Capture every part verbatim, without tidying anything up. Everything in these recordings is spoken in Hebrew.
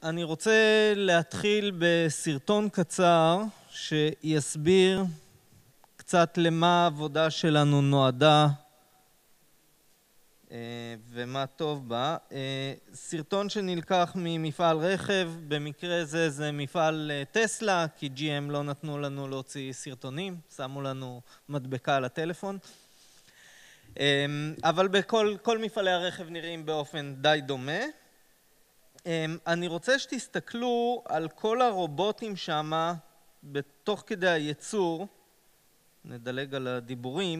אני רוצה להתחיל בסרטון קצר שיסביר קצת למה העבודה שלנו נועדה ומה טוב בה. סרטון שנלקח ממפעל רכב, במקרה זה זה מפעל טסלה, כי ג'י אם לא נתנו לנו להוציא סרטונים, שמו לנו מדבקה על הטלפון. אבל בכל כל מפעלי הרכב נראים באופן די דומה. אני רוצה שתסתכלו על כל הרובוטים שמה בתוך כדי הייצור, נדלג על הדיבורים.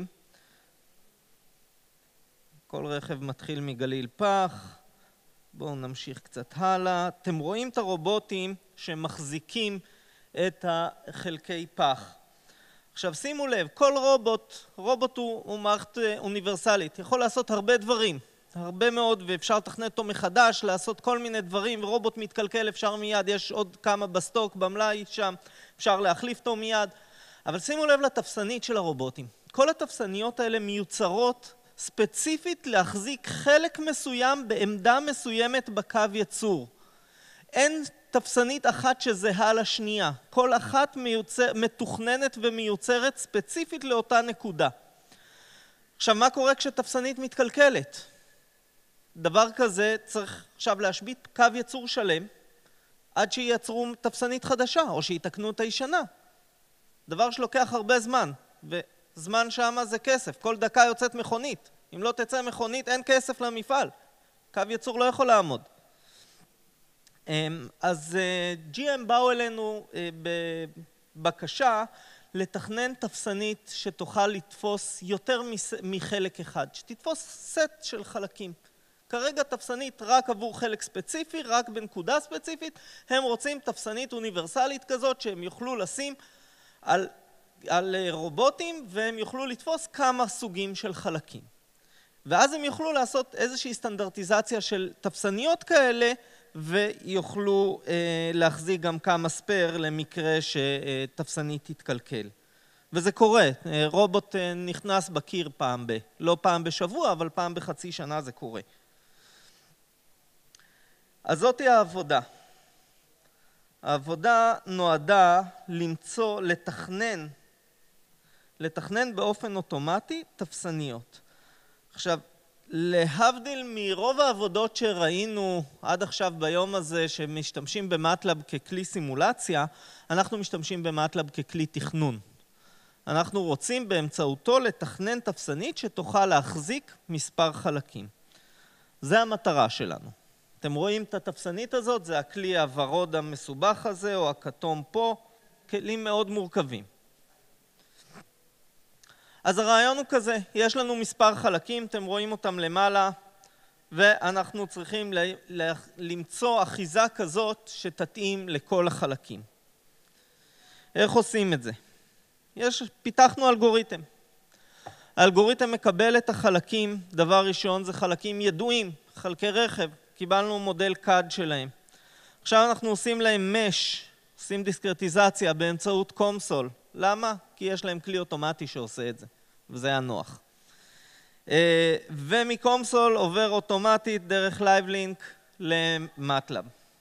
כל רכב מתחיל מגליל פח, בואו נמשיך קצת הלאה. אתם רואים את הרובוטים שמחזיקים את החלקי פח. עכשיו שימו לב, כל רובוט, רובוט הוא, הוא מערכת אוניברסלית, יכול לעשות הרבה דברים, הרבה מאוד, ואפשר לתכנת אותו מחדש, לעשות כל מיני דברים, ורובוט מתקלקל אפשר מיד, יש עוד כמה בסטוק, במלאי שם, אפשר להחליף אותו מיד. אבל שימו לב לתפסנית של הרובוטים. כל התפסניות האלה מיוצרות ספציפית להחזיק חלק מסוים בעמדה מסוימת בקו ייצור. אין תפסנית אחת שזהה לשנייה. כל אחת מיוצר, מתוכננת ומיוצרת ספציפית לאותה נקודה. עכשיו, מה קורה כשתפסנית מתקלקלת? דבר כזה צריך עכשיו להשבית קו ייצור שלם עד שייצרו תפסנית חדשה או שיתקנו את הישנה. דבר שלוקח הרבה זמן, וזמן שמה זה כסף. כל דקה יוצאת מכונית. אם לא תצא מכונית, אין כסף למפעל. קו ייצור לא יכול לעמוד. אז ג'י אם באו אלינו בבקשה לתכנן תפסנית שתוכל לתפוס יותר מחלק אחד, שתתפוס סט של חלקים. כרגע תפסנית רק עבור חלק ספציפי, רק בנקודה ספציפית. הם רוצים תפסנית אוניברסלית כזאת שהם יוכלו לשים על, על רובוטים, והם יוכלו לתפוס כמה סוגים של חלקים. ואז הם יוכלו לעשות איזושהי סטנדרטיזציה של תפסניות כאלה, ויוכלו אה, להחזיק גם כמה ספר למקרה שתפסנית תתקלקל. וזה קורה, רובוט נכנס בקיר פעם ב, לא פעם בשבוע, אבל פעם בחצי שנה זה קורה. אז זאת היא העבודה. העבודה נועדה למצוא, לתכנן, לתכנן באופן אוטומטי תפסניות. עכשיו, להבדיל מרוב העבודות שראינו עד עכשיו ביום הזה שמשתמשים במטלב ככלי סימולציה, אנחנו משתמשים במטלב ככלי תכנון. אנחנו רוצים באמצעותו לתכנן תפסנית שתוכל להחזיק מספר חלקים. זה המטרה שלנו. אתם רואים את התפסנית הזאת, זה הכלי הוורוד המסובך הזה או הכתום פה, כלים מאוד מורכבים. אז הרעיון הוא כזה, יש לנו מספר חלקים, אתם רואים אותם למעלה, ואנחנו צריכים למצוא אחיזה כזאת שתתאים לכל החלקים. איך עושים את זה? יש, פיתחנו אלגוריתם. האלגוריתם מקבל את החלקים, דבר ראשון זה חלקים ידועים, חלקי רכב, קיבלנו מודל קאד שלהם. עכשיו אנחנו עושים להם מש, עושים דיסקרטיזציה באמצעות קומסול. למה? כי יש להם כלי אוטומטי שעושה את זה, וזה היה נוח. ומקומסול עובר אוטומטית דרך לייבלינק למטלב.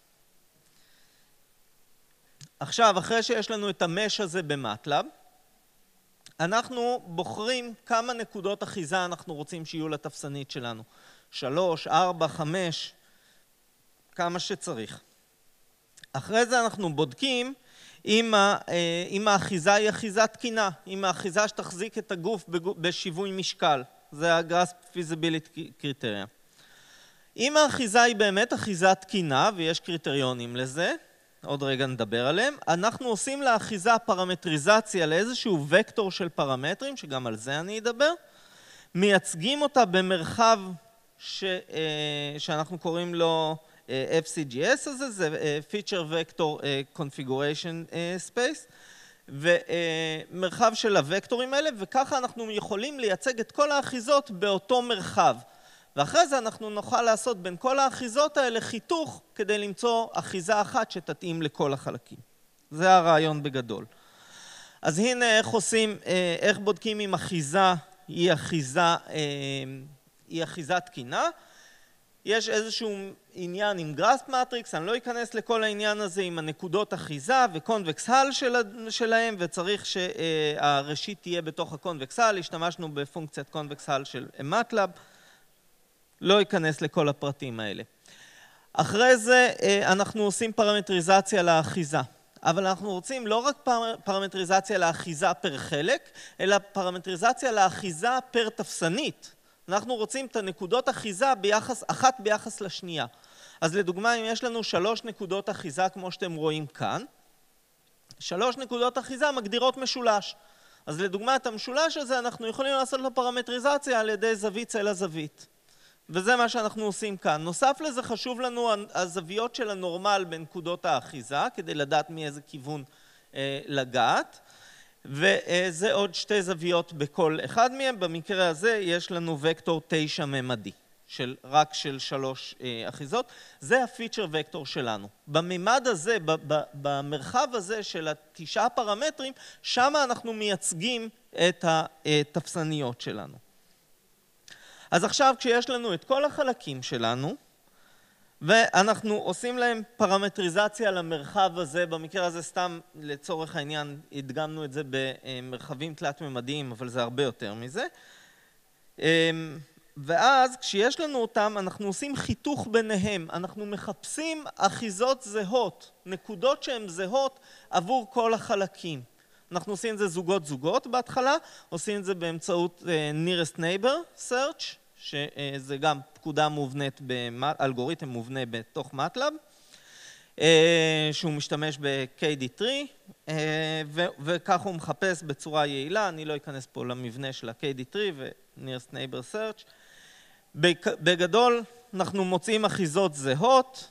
עכשיו, אחרי שיש לנו את המש הזה במטלב, אנחנו בוחרים כמה נקודות אחיזה אנחנו רוצים שיהיו לתפסנית שלנו. שלוש, ארבע, חמש, כמה שצריך. אחרי זה אנחנו בודקים אם האחיזה היא אחיזה תקינה, אם האחיזה שתחזיק את הגוף בשיווי משקל. זה ה-Grasp Feasibility Criteria. אם האחיזה היא באמת אחיזה תקינה, ויש קריטריונים לזה, עוד רגע נדבר עליהם, אנחנו עושים לאחיזה פרמטריזציה לאיזשהו וקטור של פרמטרים, שגם על זה אני אדבר, מייצגים אותה במרחב ש, שאנחנו קוראים לו אף סי ג'י אס הזה, זה Feature Vector Configuration Space, ומרחב של הוקטורים האלה, וככה אנחנו יכולים לייצג את כל האחיזות באותו מרחב. ואחרי זה אנחנו נוכל לעשות בין כל האחיזות האלה חיתוך כדי למצוא אחיזה אחת שתתאים לכל החלקים. זה הרעיון בגדול. אז הנה איך עושים, איך בודקים אם אחיזה היא אחיזה, היא אחיזה תקינה. יש איזשהו עניין עם גרספ מטריקס, אני לא אכנס לכל העניין הזה עם הנקודות אחיזה וקונבקס הל שלהם, וצריך שהראשית תהיה בתוך הקונבקס הל, השתמשנו בפונקציית קונבקס הל של מטלב, לא אכנס לכל הפרטים האלה. אחרי זה אנחנו עושים פרמטריזציה לאחיזה, אבל אנחנו רוצים לא רק פרמטריזציה לאחיזה פר חלק, אלא פרמטריזציה לאחיזה פר תפסנית. אנחנו רוצים את הנקודות אחיזה ביחס, אחת ביחס לשנייה. אז לדוגמה, אם יש לנו שלוש נקודות אחיזה, כמו שאתם רואים כאן, שלוש נקודות אחיזה מגדירות משולש. אז לדוגמה, את המשולש הזה אנחנו יכולים לעשות לו פרמטריזציה על ידי זווית צלע זווית. וזה מה שאנחנו עושים כאן. נוסף לזה חשוב לנו הזוויות של הנורמל בנקודות האחיזה, כדי לדעת מאיזה כיוון אה, לגעת. וזה עוד שתי זוויות בכל אחד מהם. במקרה הזה יש לנו וקטור תשע ממדי, של, רק של שלוש אה, אחיזות. זה הפיצ'ר וקטור שלנו. בממד הזה, ב, ב, במרחב הזה של התשעה פרמטרים, שם אנחנו מייצגים את התפסניות שלנו. אז עכשיו כשיש לנו את כל החלקים שלנו, ואנחנו עושים להם פרמטריזציה למרחב הזה, במקרה הזה סתם לצורך העניין הדגמנו את זה במרחבים תלת-ממדיים, אבל זה הרבה יותר מזה. ואז כשיש לנו אותם אנחנו עושים חיתוך ביניהם, אנחנו מחפשים אחיזות זהות, נקודות שהן זהות עבור כל החלקים. אנחנו עושים את זה זוגות זוגות בהתחלה, עושים את זה באמצעות nearest neighbor search, שזה גם פקודה מובנית, אלגוריתם מובנה בתוך מטלב, שהוא משתמש ב-קיי די טרי, וכך הוא מחפש בצורה יעילה. אני לא אכנס פה למבנה של ה-קיי די טרי ו-nearest neighbor search. בגדול אנחנו מוצאים אחיזות זהות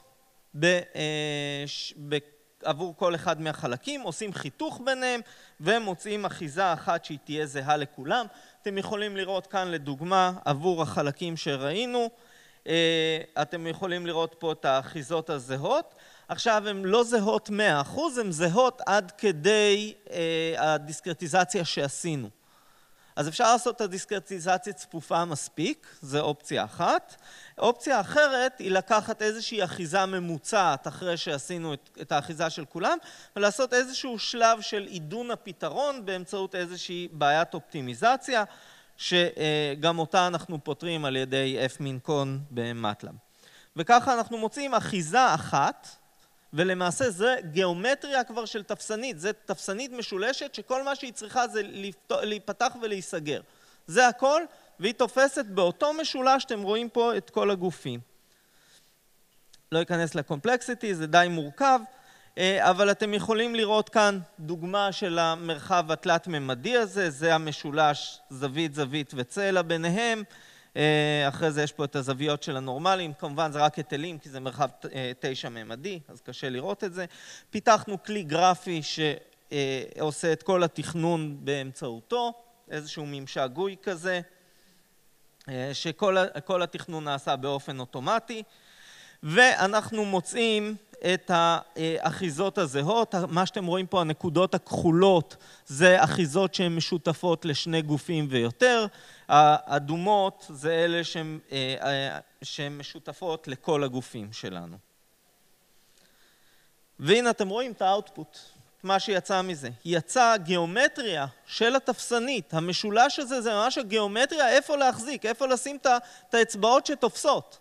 עבור כל אחד מהחלקים, עושים חיתוך ביניהם ומוצאים אחיזה אחת שהיא תהיה זהה לכולם. אתם יכולים לראות כאן לדוגמה עבור החלקים שראינו, אתם יכולים לראות פה את האחיזות הזהות. עכשיו הן לא זהות מאה אחוז, הן זהות עד כדי הדיסקרטיזציה שעשינו. אז אפשר לעשות את הדיסקרטיזציה צפופה מספיק, זו אופציה אחת. אופציה אחרת היא לקחת איזושהי אחיזה ממוצעת אחרי שעשינו את, את האחיזה של כולם, ולעשות איזשהו שלב של עידון הפתרון באמצעות איזושהי בעיית אופטימיזציה, שגם אותה אנחנו פותרים על ידי f-min-con במטלב. וככה אנחנו מוצאים אחיזה אחת, ולמעשה זה גיאומטריה כבר של תפסנית, זה תפסנית משולשת שכל מה שהיא צריכה זה להיפתח ולהיסגר. זה הכל, והיא תופסת באותו משולש, אתם רואים פה את כל הגופים. לא אכנס לקומפלקסיטי, זה די מורכב, אבל אתם יכולים לראות כאן דוגמה של המרחב התלת-ממדי הזה, זה המשולש זווית זווית וצלע ביניהם, אחרי זה יש פה את הזוויות של הנורמלים, כמובן זה רק היטלים כי זה מרחב תשע ממדי, אז קשה לראות את זה. פיתחנו כלי גרפי שעושה את כל התכנון באמצעותו, איזשהו ממשק גוי כזה, שכל התכנון נעשה באופן אוטומטי, ואנחנו מוצאים את האחיזות הזהות. מה שאתם רואים פה, הנקודות הכחולות, זה אחיזות שהן משותפות לשני גופים ויותר. האדומות זה אלה שהן, שהן משותפות לכל הגופים שלנו. והנה אתם רואים את האוטפוט, מה שיצא מזה. יצא גיאומטריה של התפסנית. המשולש הזה זה ממש הגיאומטריה, איפה להחזיק, איפה לשים את האצבעות שתופסות.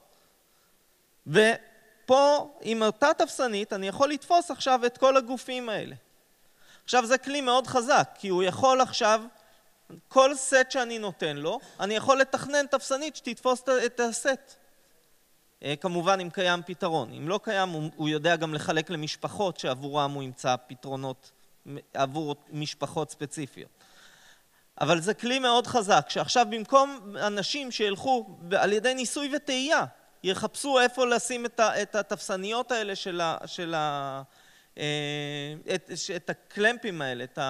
ופה עם אותה תפסנית אני יכול לתפוס עכשיו את כל הגופים האלה. עכשיו זה כלי מאוד חזק, כי הוא יכול עכשיו, כל סט שאני נותן לו, אני יכול לתכנן תפסנית שתתפוס את הסט. כמובן אם קיים פתרון. אם לא קיים, הוא יודע גם לחלק למשפחות שעבורם הוא ימצא פתרונות עבור משפחות ספציפיות. אבל זה כלי מאוד חזק, שעכשיו במקום אנשים שילכו על ידי ניסוי וטעייה, יחפשו איפה לשים את התפסניות האלה של ה... של ה את, את הקלמפים האלה, את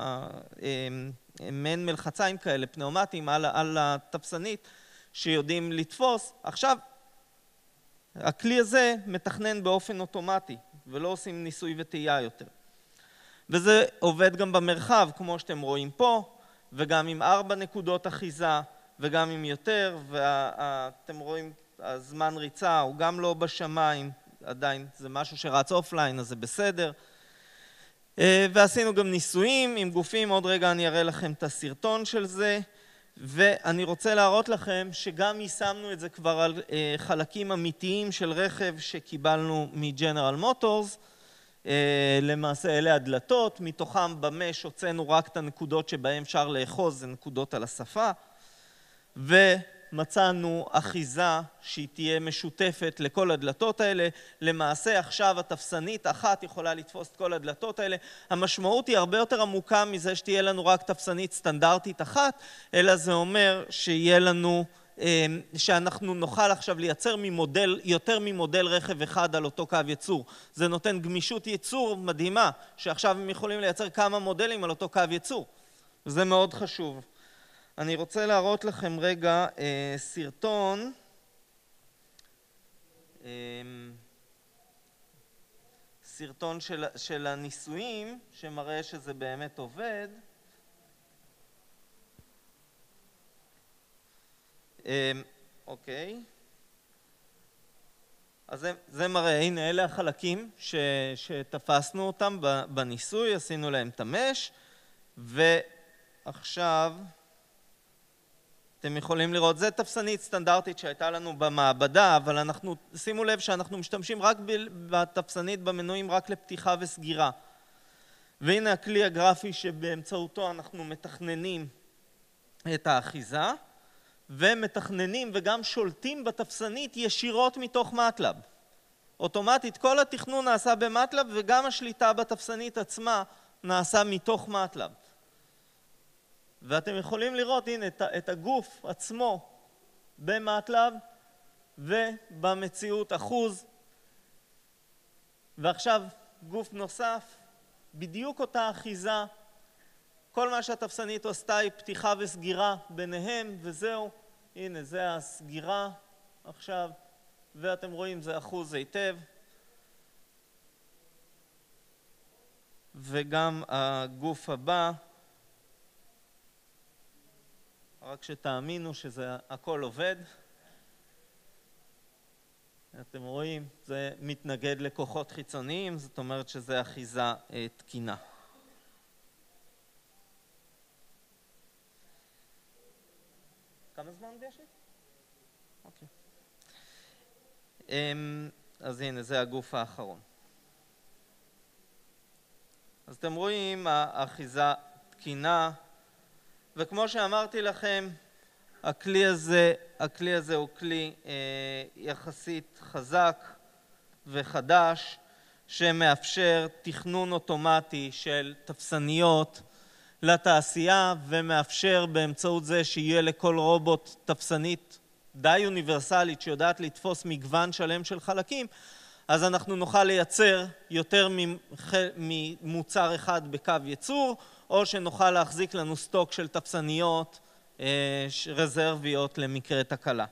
המעין מלחציים כאלה, פנאומטיים על, על התפסנית שיודעים לתפוס. עכשיו, הכלי הזה מתכנן באופן אוטומטי, ולא עושים ניסוי וטעייה יותר. וזה עובד גם במרחב, כמו שאתם רואים פה, וגם עם ארבע נקודות אחיזה, וגם עם יותר, ואתם רואים הזמן ריצה הוא גם לא בשמיים, עדיין זה משהו שרץ אופליין, אז זה בסדר. ועשינו גם ניסויים עם גופים, עוד רגע אני אראה לכם את הסרטון של זה, ואני רוצה להראות לכם שגם יישמנו את זה כבר על חלקים אמיתיים של רכב שקיבלנו מג'נרל מוטורס. למעשה אלה הדלתות, מתוכם במש הוצאנו רק את הנקודות שבהן אפשר לאחוז, זה נקודות על השפה, ומצאנו אחיזה שהיא תהיה משותפת לכל הדלתות האלה. למעשה עכשיו התפסנית אחת יכולה לתפוס את כל הדלתות האלה. המשמעות היא הרבה יותר עמוקה מזה שתהיה לנו רק תפסנית סטנדרטית אחת, אלא זה אומר שיהיה לנו, שאנחנו נוכל עכשיו לייצר ממודל, יותר ממודל רכב אחד על אותו קו ייצור. זה נותן גמישות ייצור מדהימה, שעכשיו הם יכולים לייצר כמה מודלים על אותו קו ייצור. זה מאוד חשוב. אני רוצה להראות לכם רגע אה, סרטון. אה, סרטון של, של הניסויים, שמראה שזה באמת עובד. אוקיי, אז זה, זה מראה, הנה אלה החלקים ש, שתפסנו אותם בניסוי, עשינו להם את המש, ועכשיו אתם יכולים לראות, זה תפסנית סטנדרטית שהייתה לנו במעבדה, אבל אנחנו, שימו לב שאנחנו משתמשים רק בתפסנית במנועים רק לפתיחה וסגירה. והנה הכלי הגרפי שבאמצעותו אנחנו מתכננים את האחיזה, ומתכננים וגם שולטים בתפסנית ישירות מתוך מטלב. אוטומטית כל התכנון נעשה במטלב וגם השליטה בתפסנית עצמה נעשה מתוך מטלב. ואתם יכולים לראות הנה את הגוף עצמו במטלב ובמציאות אחוז. ועכשיו גוף נוסף, בדיוק אותה אחיזה. כל מה שהתפסנית עשתה היא פתיחה וסגירה ביניהם, וזהו. הנה, זה הסגירה עכשיו, ואתם רואים, זה אחוז היטב. וגם הגוף הבא, רק שתאמינו שזה הכל עובד. אתם רואים, זה מתנגד לכוחות חיצוניים, זאת אומרת שזה אחיזה תקינה. כמה זמן יש לי? אוקיי. אז הנה, זה הגוף האחרון. אז אתם רואים, האחיזה תקינה, וכמו שאמרתי לכם, הכלי הזה, הכלי הזה הוא כלי אה, יחסית חזק וחדש, שמאפשר תכנון אוטומטי של תפסניות לתעשייה, ומאפשר באמצעות זה שיהיה לכל רובוט תפסנית די אוניברסלית שיודעת לתפוס מגוון שלם של חלקים, אז אנחנו נוכל לייצר יותר ממוצר אחד בקו ייצור, או שנוכל להחזיק לנו סטוק של תפסניות אה, רזרביות למקרה תקלה.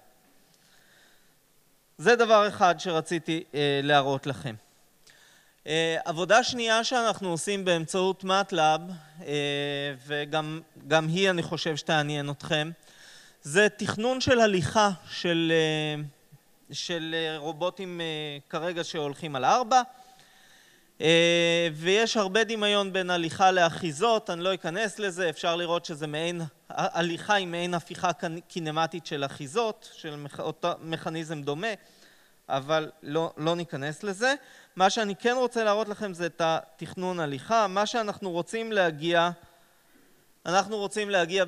זה דבר אחד שרציתי אה, להראות לכם. עבודה שנייה שאנחנו עושים באמצעות מטלב, וגם גם היא אני חושב שתעניין אתכם, זה תכנון של הליכה של, של רובוטים כרגע שהולכים על ארבע, ויש הרבה דמיון בין הליכה לאחיזות, אני לא אכנס לזה, אפשר לראות שזה מעין, הליכה היא מעין הפיכה קינמטית של אחיזות, של אותו מכניזם דומה, אבל לא, לא ניכנס לזה. מה שאני כן רוצה להראות לכם זה את התכנון הליכה. מה שאנחנו רוצים להגיע, אנחנו רוצים להגיע...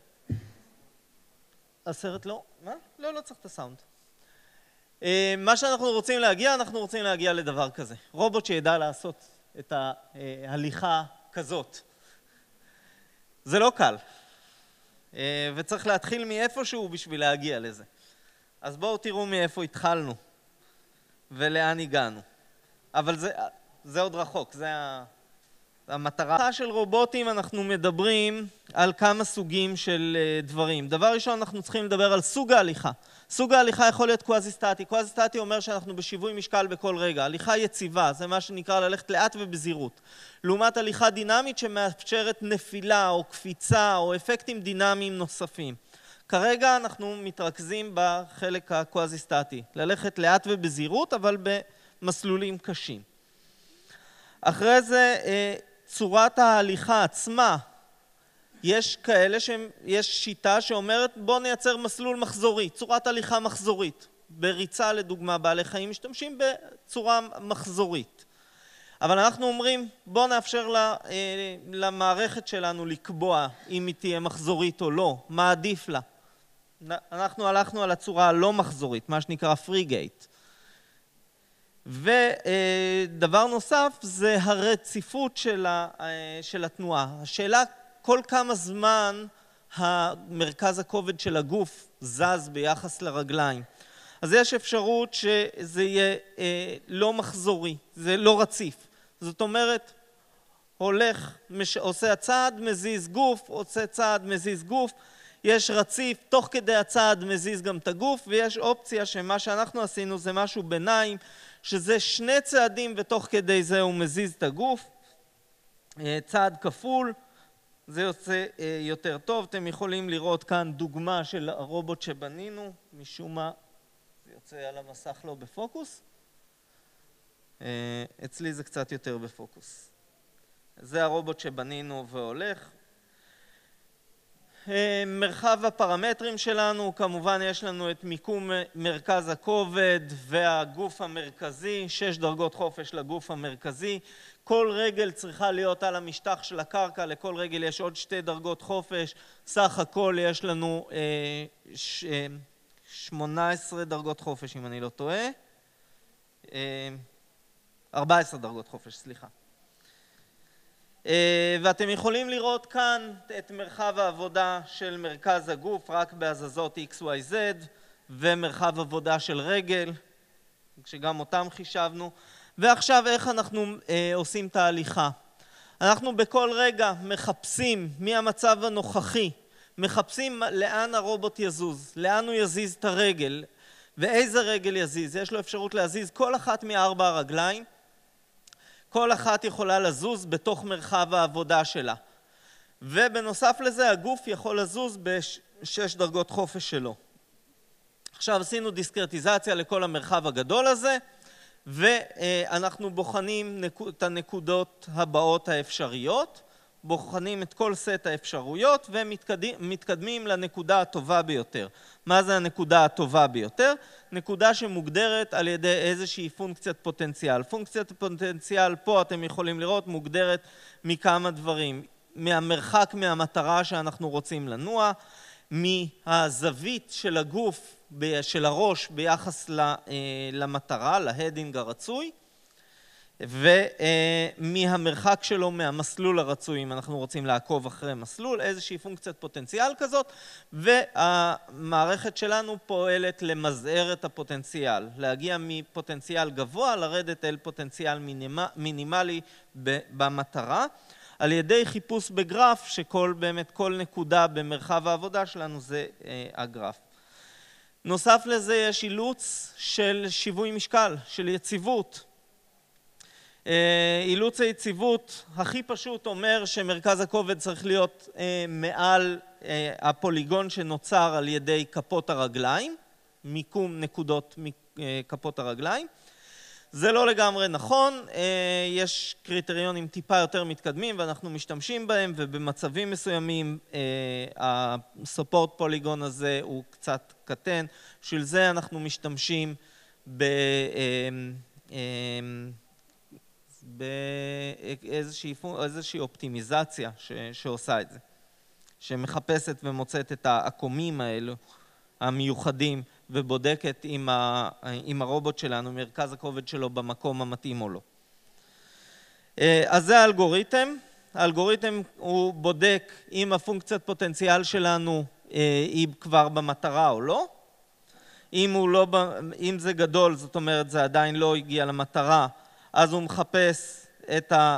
הסרט לא? מה? לא, לא צריך את הסאונד. מה שאנחנו רוצים להגיע, אנחנו רוצים להגיע לדבר כזה. רובוט שידע לעשות את ההליכה כזאת. זה לא קל. וצריך להתחיל מאיפשהו בשביל להגיע לזה. אז בואו תראו מאיפה התחלנו ולאן הגענו. אבל זה, זה עוד רחוק, זה המטרה של רובוטים. אנחנו מדברים על כמה סוגים של דברים. דבר ראשון, אנחנו צריכים לדבר על סוג ההליכה. סוג ההליכה יכול להיות קוואזי-סטטי. קוואזי-סטטי אומר שאנחנו בשיווי משקל בכל רגע. הליכה יציבה, זה מה שנקרא ללכת לאט ובזהירות. לעומת הליכה דינמית שמאפשרת נפילה או קפיצה או אפקטים דינמיים נוספים. כרגע אנחנו מתרכזים בחלק הקוואזי-סטטי, ללכת לאט ובזהירות, אבל במסלולים קשים. אחרי זה, צורת ההליכה עצמה, יש כאלה שיש שיטה שאומרת בוא נייצר מסלול מחזורי, צורת הליכה מחזורית. בריצה לדוגמה בעלי חיים משתמשים בצורה מחזורית. אבל אנחנו אומרים בוא נאפשר למערכת שלנו לקבוע אם היא תהיה מחזורית או לא, מה עדיף לה. אנחנו הלכנו על הצורה הלא מחזורית, מה שנקרא free gate. ודבר נוסף זה הרציפות של התנועה. השאלה כל כמה זמן המרכז הכובד של הגוף זז ביחס לרגליים. אז יש אפשרות שזה יהיה לא מחזורי, זה לא רציף. זאת אומרת, הולך, עושה הצעד, מזיז גוף, עושה צעד, מזיז גוף. יש רציף, תוך כדי הצעד מזיז גם את הגוף, ויש אופציה שמה שאנחנו עשינו זה משהו ביניים, שזה שני צעדים ותוך כדי זה הוא מזיז את הגוף. צעד כפול, זה יוצא יותר טוב. אתם יכולים לראות כאן דוגמה של הרובוט שבנינו, משום מה זה יוצא על המסך לא בפוקוס. אצלי זה קצת יותר בפוקוס. זה הרובוט שבנינו והולך. מרחב הפרמטרים שלנו, כמובן יש לנו את מיקום מרכז הכובד והגוף המרכזי, שש דרגות חופש לגוף המרכזי. כל רגל צריכה להיות על המשטח של הקרקע, לכל רגל יש עוד שתי דרגות חופש, סך הכל יש לנו שמונה עשרה דרגות חופש אם אני לא טועה, ארבע עשרה דרגות חופש, סליחה. ואתם יכולים לראות כאן את מרחב העבודה של מרכז הגוף רק בהזזות אקס וואי זד ומרחב עבודה של רגל שגם אותם חישבנו. ועכשיו איך אנחנו עושים את ההליכה? אנחנו בכל רגע מחפשים מהמצב הנוכחי, מחפשים לאן הרובוט יזוז, לאן הוא יזיז את הרגל ואיזה רגל יזיז. יש לו אפשרות להזיז כל אחת מארבע הרגליים, כל אחת יכולה לזוז בתוך מרחב העבודה שלה. ובנוסף לזה הגוף יכול לזוז בשש דרגות חופש שלו. עכשיו עשינו דיסקרטיזציה לכל המרחב הגדול הזה, ואנחנו בוחנים את הנקודות הבאות האפשריות, בוחנים את כל סט האפשרויות ומתקדמים לנקודה הטובה ביותר. מה זה הנקודה הטובה ביותר? נקודה שמוגדרת על ידי איזושהי פונקציית פוטנציאל. פונקציית פוטנציאל פה אתם יכולים לראות מוגדרת מכמה דברים. מהמרחק מהמטרה שאנחנו רוצים לנוע, מהזווית של הגוף, של הראש ביחס למטרה, להדינג הרצוי, ומהמרחק שלו מהמסלול הרצוי, אם אנחנו רוצים לעקוב אחרי מסלול, איזושהי פונקציית פוטנציאל כזאת, והמערכת שלנו פועלת למזער את הפוטנציאל, להגיע מפוטנציאל גבוה, לרדת אל פוטנציאל מינימלי במטרה, על ידי חיפוש בגרף, שכל באמת כל נקודה במרחב העבודה שלנו זה הגרף. נוסף לזה יש אילוץ של שיווי משקל, של יציבות. אילוץ היציבות הכי פשוט אומר שמרכז הכובד צריך להיות מעל הפוליגון שנוצר על ידי כפות הרגליים, מיקום נקודות כפות הרגליים. זה לא לגמרי נכון, יש קריטריונים טיפה יותר מתקדמים ואנחנו משתמשים בהם, ובמצבים מסוימים הסופורט פוליגון הזה הוא קצת קטן, בשביל זה אנחנו משתמשים ב... באיזושהי אופטימיזציה ש, שעושה את זה, שמחפשת ומוצאת את העקומים האלו המיוחדים ובודקת עם, ה, עם הרובוט שלנו, מרכז הכובד שלו במקום המתאים או לא. אז זה האלגוריתם. האלגוריתם הוא בודק אם הפונקציית פוטנציאל שלנו היא כבר במטרה או לא. אם, הוא לא, אם זה גדול, זאת אומרת זה עדיין לא הגיע למטרה, אז הוא מחפש את, ה,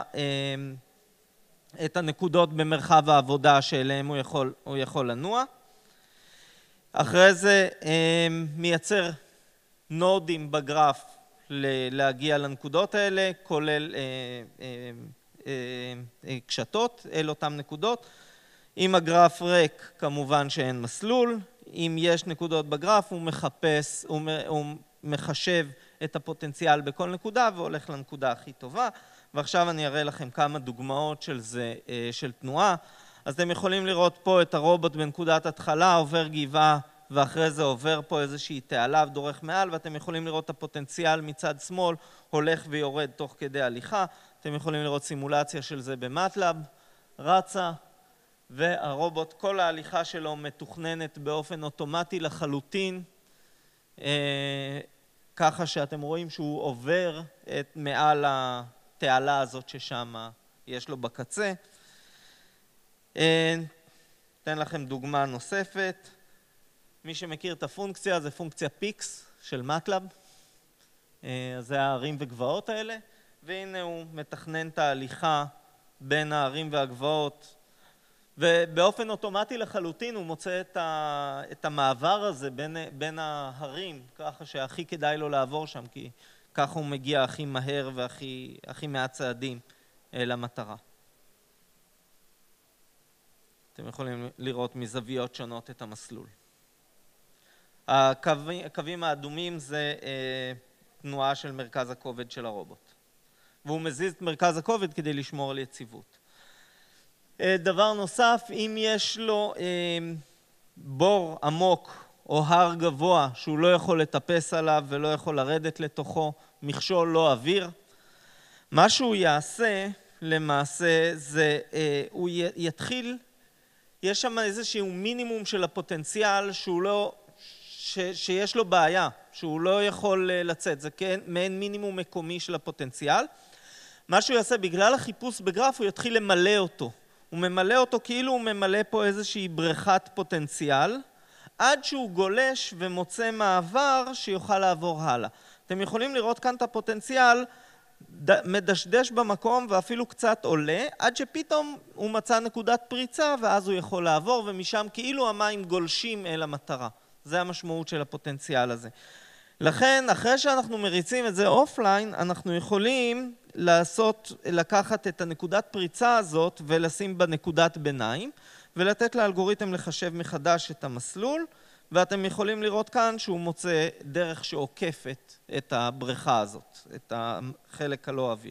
את הנקודות במרחב העבודה שאליהם הוא יכול, הוא יכול לנוע. אחרי זה מייצר נודים בגרף להגיע לנקודות האלה, כולל קשתות אל אותן נקודות. אם הגרף ריק, כמובן שאין מסלול. אם יש נקודות בגרף, הוא מחפש, הוא, הוא מחשב את הפוטנציאל בכל נקודה והולך לנקודה הכי טובה. ועכשיו אני אראה לכם כמה דוגמאות של זה, של תנועה. אז אתם יכולים לראות פה את הרובוט בנקודת התחלה, עובר גבעה, ואחרי זה עובר פה איזושהי תעלה ודורך מעל, ואתם יכולים לראות את הפוטנציאל מצד שמאל, הולך ויורד תוך כדי הליכה. אתם יכולים לראות סימולציה של זה במטלאב, רצה, והרובוט, כל ההליכה שלו מתוכננת באופן אוטומטי לחלוטין, אה, ככה שאתם רואים שהוא עובר את מעל התעלה הזאת ששם יש לו בקצה. אה, אתן לכם דוגמה נוספת. מי שמכיר את הפונקציה, זה פונקציה פיקס של מטלאב. אה, זה הערים וגבעות האלה, והנה הוא מתכנן את ההליכה בין הערים והגבעות, ובאופן אוטומטי לחלוטין הוא מוצא את, ה, את המעבר הזה בין, בין ההרים, ככה שהכי כדאי לו לעבור שם, כי ככה הוא מגיע הכי מהר והכי הכי מעט צעדים למטרה. אתם יכולים לראות מזוויות שונות את המסלול. הקווים, הקווים האדומים זה אה, תנועה של מרכז הכובד של הרובוט, והוא מזיז את מרכז הכובד כדי לשמור על יציבות. דבר נוסף, אם יש לו אה, בור עמוק או הר גבוה שהוא לא יכול לטפס עליו ולא יכול לרדת לתוכו, מכשול לא אוויר, מה שהוא יעשה למעשה זה, אה, הוא יתחיל, יש שם איזשהו מינימום של הפוטנציאל שהוא לא, ש, שיש לו בעיה, שהוא לא יכול לצאת, זה כן, מעין מינימום מקומי של הפוטנציאל. מה שהוא יעשה, בגלל החיפוש בגרף, הוא יתחיל למלא אותו. הוא ממלא אותו כאילו הוא ממלא פה איזושהי בריכת פוטנציאל, עד שהוא גולש ומוצא מעבר שיוכל לעבור הלאה. אתם יכולים לראות כאן את הפוטנציאל מדשדש במקום ואפילו קצת עולה, עד שפתאום הוא מצא נקודת פריצה ואז הוא יכול לעבור, ומשם כאילו המים גולשים אל המטרה. זה המשמעות של הפוטנציאל הזה. לכן, אחרי שאנחנו מריצים את זה אופליין, אנחנו יכולים לעשות, לקחת את הנקודת פריצה הזאת ולשים בנקודת ביניים, ולתת לאלגוריתם לחשב מחדש את המסלול, ואתם יכולים לראות כאן שהוא מוצא דרך שעוקפת את הבריכה הזאת, את החלק הלא אוויר.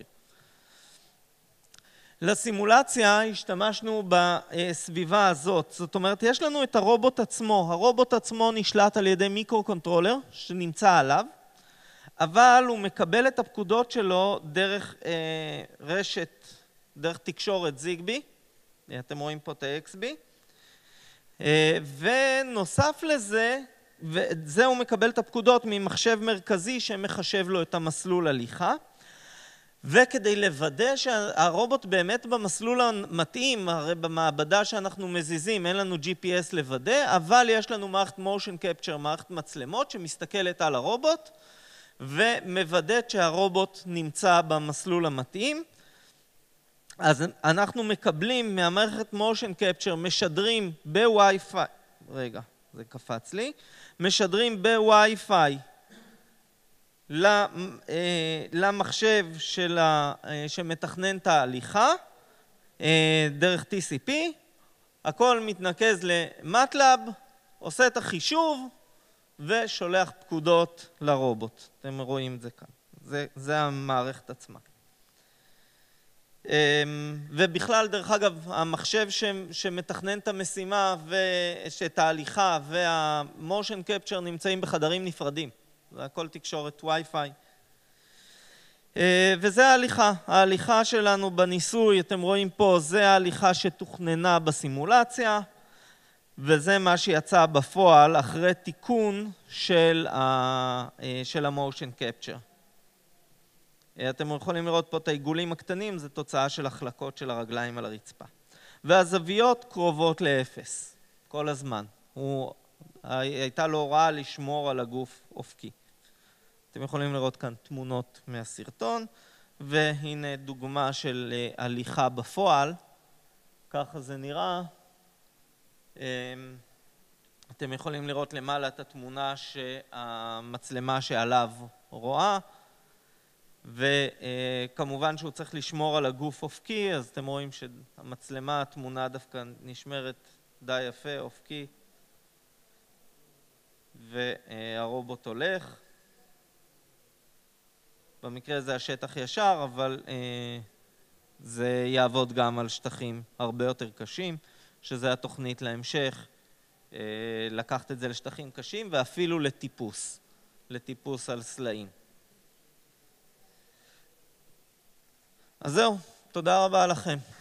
לסימולציה השתמשנו בסביבה הזאת, זאת אומרת יש לנו את הרובוט עצמו, הרובוט עצמו נשלט על ידי מיקרו-קונטרולר שנמצא עליו, אבל הוא מקבל את הפקודות שלו דרך אה, רשת, דרך תקשורת זיגבי, אתם רואים פה את ה-אקס בי, אה, ונוסף לזה, וזה הוא מקבל את הפקודות ממחשב מרכזי שמחשב לו את המסלול הליכה, וכדי לוודא שהרובוט באמת במסלול המתאים, הרי במעבדה שאנחנו מזיזים אין לנו ג'י פי אס לוודא, אבל יש לנו מערכת motion capture, מערכת מצלמות שמסתכלת על הרובוט ומוודאת שהרובוט נמצא במסלול המתאים. אז אנחנו מקבלים מהמערכת motion capture, משדרים בווי-פיי, רגע, זה קפץ לי, משדרים בווי-פיי למחשב של שמתכנן את ההליכה דרך טי סי פי, הכל מתנקז למטלאב, עושה את החישוב ושולח פקודות לרובוט. אתם רואים את זה כאן, זה, זה המערכת עצמה. ובכלל, דרך אגב, המחשב שמתכנן את המשימה ואת ההליכה והמושן קפצ'ר נמצאים בחדרים נפרדים. זה הכל תקשורת וי-פיי. וזה ההליכה. ההליכה שלנו בניסוי, אתם רואים פה, זה ההליכה שתוכננה בסימולציה, וזה מה שיצא בפועל אחרי תיקון של המושן קפצ'ר. אתם יכולים לראות פה את העיגולים הקטנים, זה תוצאה של החלקות של הרגליים על הרצפה. והזוויות קרובות לאפס, כל הזמן. הוא, הייתה לו הוראה לשמור על הגוף אופקי. אתם יכולים לראות כאן תמונות מהסרטון, והנה דוגמה של הליכה בפועל. ככה זה נראה. אתם יכולים לראות למעלה את התמונה שהמצלמה שעליו רואה. וכמובן שהוא צריך לשמור על הגוף אופקי, אז אתם רואים שהמצלמה, התמונה דווקא נשמרת די יפה, אופקי, והרובוט הולך. במקרה הזה השטח ישר, אבל זה יעבוד גם על שטחים הרבה יותר קשים, שזה התוכנית להמשך, לקחת את זה לשטחים קשים ואפילו לטיפוס, לטיפוס על סלעים. אז זהו, תודה רבה לכם.